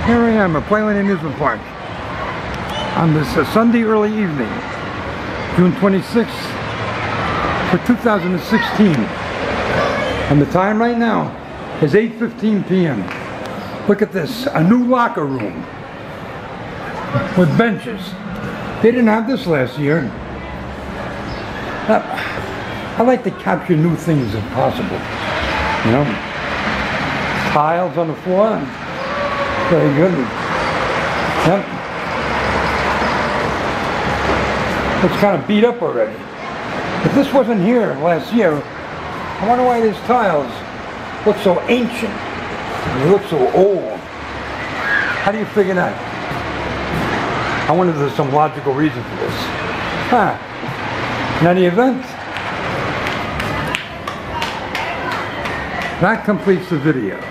Here I am at Playland Amusement Park on this Sunday early evening, June 26th for 2016. And the time right now is 8:15 p.m. Look at this, a new locker room with benches. They didn't have this last year. I like to capture new things if possible, you know. Tiles on the floor, very good. Yep. It's kind of beat up already. If this wasn't here last year, I wonder why these tiles look so ancient. They look so old. How do you figure that? I wonder if there's some logical reason for this. In any event, that completes the video.